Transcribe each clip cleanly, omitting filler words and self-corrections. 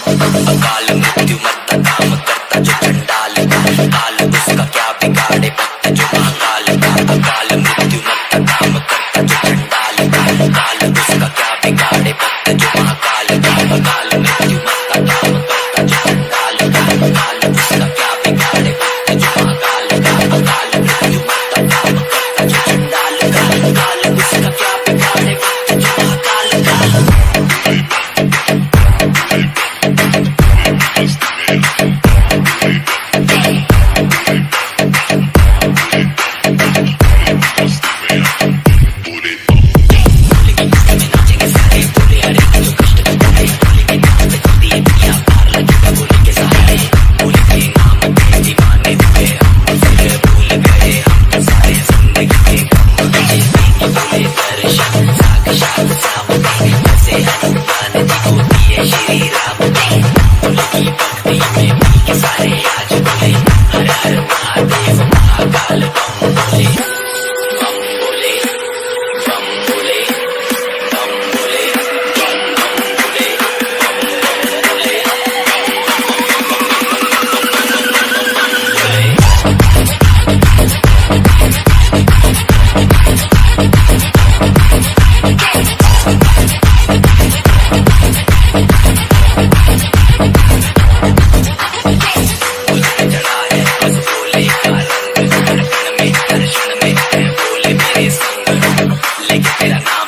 अकाल मृत्यु मरता काम करता जो चंडाल का, काल उसका क्या बिगाड़े भक्त जो महाकाल का। अकाल मृत्यु मरता काम करता जो चंडाल का, काल उसका क्या बिगाड़े भक्त जो महाकाल का। अकाल मृत्यु मरता काम करता जो चंडाल का, काल उसका क्या बिगाड़े भक्त जो महाकाल का। अकाल मृत्यु मरता काम करता जो चंडाल का, काल उसका क्या बिगाड़े भक्त जो महाकाल का।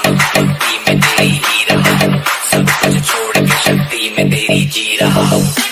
जी रहा हूँ।